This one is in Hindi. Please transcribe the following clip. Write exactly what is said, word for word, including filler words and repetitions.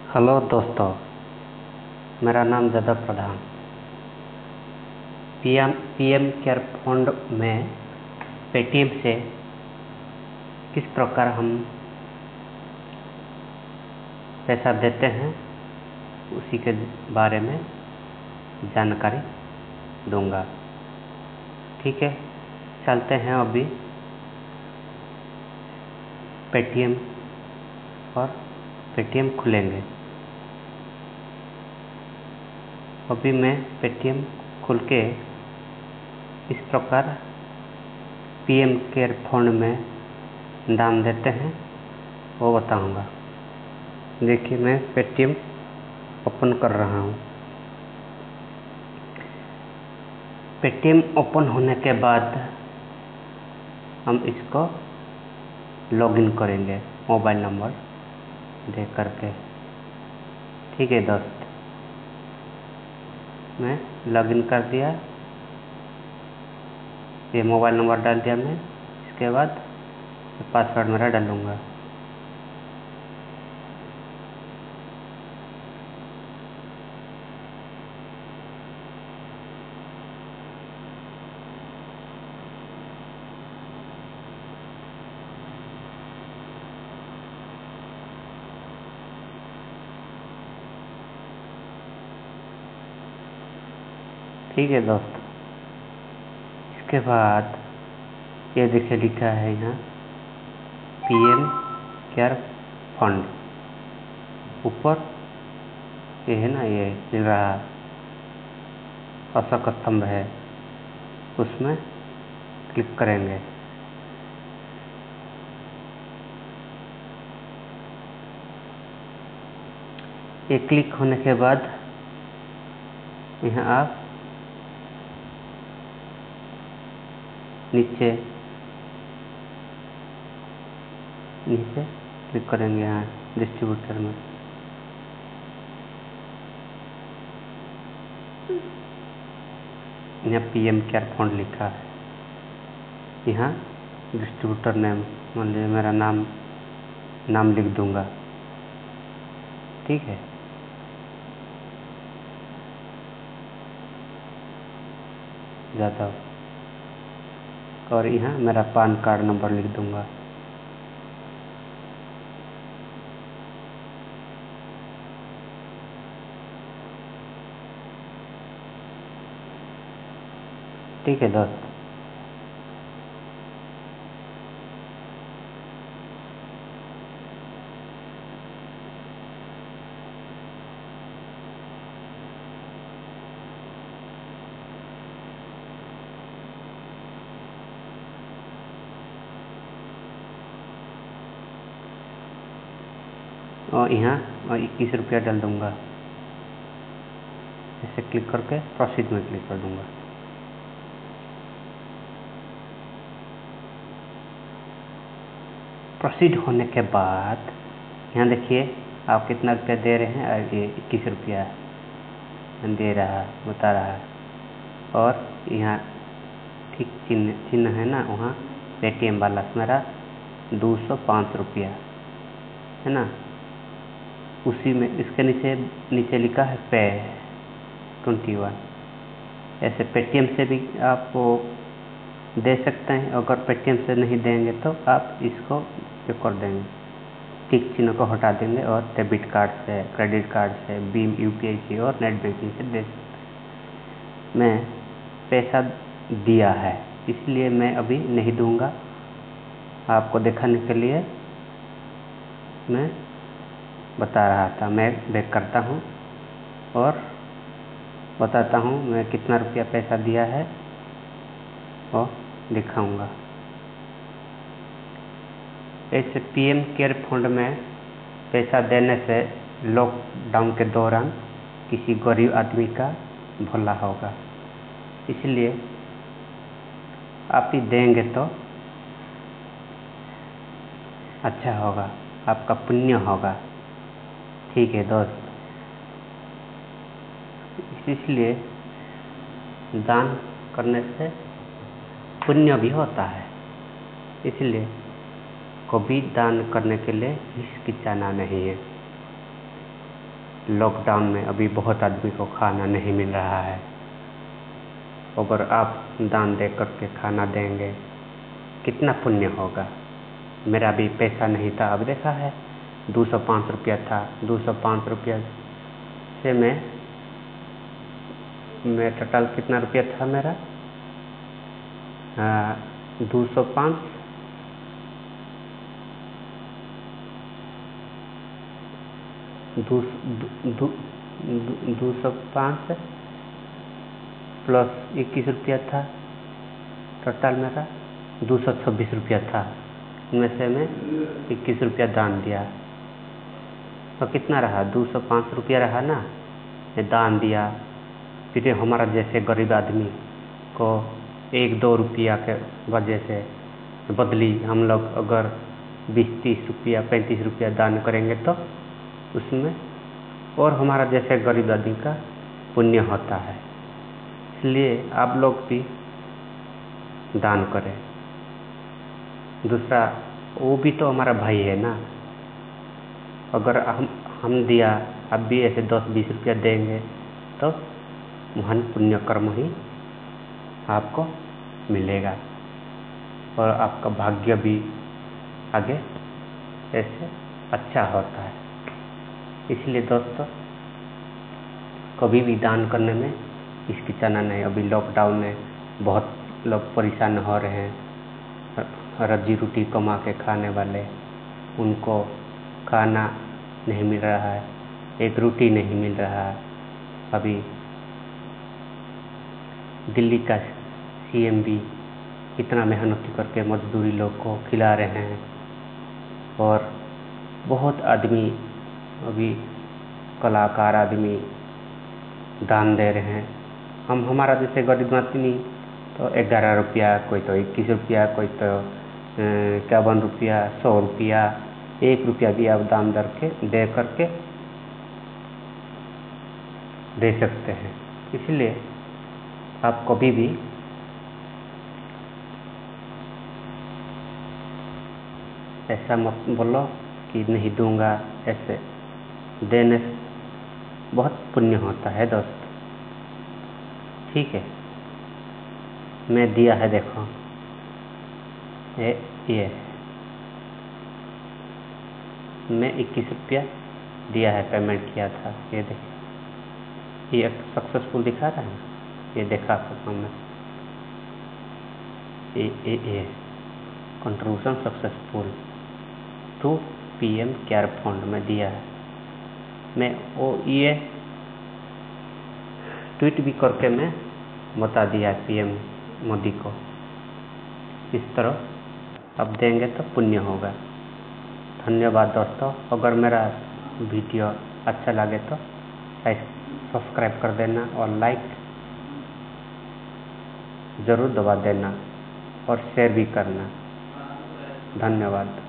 हेलो दोस्तों, मेरा नाम Jadav Pradhan. PM PM care fund में पेटीएम से किस प्रकार हम पैसा देते हैं उसी के बारे में जानकारी दूंगा। ठीक है, चलते हैं अभी पेटीएम और पेटीएम खुलेंगे। अभी मैं पेटीएम खुल के इस प्रकार पीएम केयर फंड में दान देते हैं वो बताऊंगा। देखिए, मैं पेटीएम ओपन कर रहा हूँ। पेटीएम ओपन होने के बाद हम इसको लॉगिन करेंगे मोबाइल नंबर दे करके। ठीक है दोस्त, मैं लॉगिन कर दिया। ये मोबाइल नंबर डाल दिया मैं। इसके बाद पासवर्ड मेरा डालूंगा। ठीक है दोस्त, इसके बाद ये देखिए लिखा है यहाँ पीएम केयर फंड। ऊपर ये है ना, ये मिल रहा अशोक स्तंभ है, उसमें क्लिक करेंगे। ये क्लिक होने के बाद यहाँ आप नीचे नीचे क्लिक करेंगे यहाँ डिस्ट्रीब्यूटर में। यहाँ पीएम केयर फंड लिखा है। यहाँ डिस्ट्रीब्यूटर नेम, मान लीजिए मेरा नाम नाम लिख दूंगा। ठीक है, जादव, और यहाँ मेरा पान कार्ड नंबर लिख दूंगा। ठीक है दोस्त, और यहाँ इक्कीस रुपया डाल दूंगा। इसे क्लिक करके प्रोसीड में क्लिक कर दूंगा। प्रोसीड होने के बाद यहाँ देखिए आप कितना रुपया दे रहे हैं। और ये इक्कीस रुपया दे रहा बता रहा है। और यहाँ ठीक चिन्ह चिन्ह है ना, वहाँ पेटीएम वाला मेरा दो सौ पाँच रुपया है ना, उसी में इसके नीचे नीचे लिखा है पे ट्वेंटी वन। ऐसे पेटीएम से भी आपको दे सकते हैं। अगर पेटीएम से नहीं देंगे तो आप इसको जो कर देंगे, टिक चिन्ह को हटा देंगे और डेबिट कार्ड से, क्रेडिट कार्ड से, भीम यूपीआई से और नेट बैंकिंग से दे सकते। मैं पैसा दिया है इसलिए मैं अभी नहीं दूंगा। आपको दिखाने के लिए मैं बता रहा था। मैं बैक करता हूँ और बताता हूँ मैं कितना रुपया पैसा दिया है और दिखाऊंगा। ऐसे पीएम केयर फंड में पैसा देने से लॉकडाउन के दौरान किसी गरीब आदमी का भला होगा। इसलिए आप ही देंगे तो अच्छा होगा, आपका पुण्य होगा। ठीक है दोस्त, इसलिए दान करने से पुण्य भी होता है। इसलिए को भी दान करने के लिए हिचकिचाना नहीं है। लॉकडाउन में अभी बहुत आदमी को खाना नहीं मिल रहा है। अगर आप दान दे करके खाना देंगे कितना पुण्य होगा। मेरा भी पैसा नहीं था, अब देखा है दो सौ पाँच रुपया था, दो सौ पाँच रुपया से मैं मैं टोटल कितना रुपया था मेरा, दो सौ पाँच दो दो दो सौ पाँच प्लस इक्कीस रुपया था, टोटल मेरा दो सौ छब्बीस रुपया था। इनमें से मैं इक्कीस रुपया दान दिया तो कितना रहा, दो सौ पाँच रुपया रहा ना, ये दान दिया। फिर हमारा जैसे गरीब आदमी को एक दो रुपया के वजह से बदली हम लोग अगर बीस तीस रुपया पैंतीस रुपया दान करेंगे तो उसमें और हमारा जैसे गरीब आदमी का पुण्य होता है। इसलिए आप लोग भी दान करें। दूसरा, वो भी तो हमारा भाई है ना। अगर हम हम दिया, अब भी ऐसे दस बीस रुपया देंगे तो महान पुण्य कर्म ही आपको मिलेगा और आपका भाग्य भी आगे ऐसे अच्छा होता है। इसलिए दोस्तों, कभी भी दान करने में हिचकिचाना नहीं। अभी लॉकडाउन में बहुत लोग परेशान हो रहे हैं, रोजी रोटी कमा के खाने वाले, उनको खाना नहीं मिल रहा है, एक रोटी नहीं मिल रहा है। अभी दिल्ली का सीएम भी कितना मेहनत करके मजदूरी लोग को खिला रहे हैं और बहुत आदमी अभी कलाकार आदमी दान दे रहे हैं। हम हमारा जैसे गरीब आदमी तो ग्यारह रुपया, कोई तो इक्कीस रुपया, कोई तो इक्यावन रुपया, सौ रुपया, एक रुपया भी आप दान दर के दे करके दे सकते हैं। इसलिए आप कभी भी ऐसा मत बोलो कि नहीं दूंगा। ऐसे देने से बहुत पुण्य होता है दोस्त। ठीक है, मैं दिया है, देखो ये ये मैं इक्कीस रुपया दिया है, पेमेंट किया था। ये देखिए, ये सक्सेसफुल दिखा रहा है ना, ये देखा सकता मैं, ये ये ये contribution successful to PM care fund में दिया है। मैं वो ये ट्वीट भी करके मैं बता दिया पीएम मोदी को। इस तरह अब देंगे तो पुण्य होगा। धन्यवाद दोस्तों। अगर मेरा वीडियो अच्छा लगे तो सब्सक्राइब कर देना और लाइक ज़रूर दबा देना और शेयर भी करना। धन्यवाद।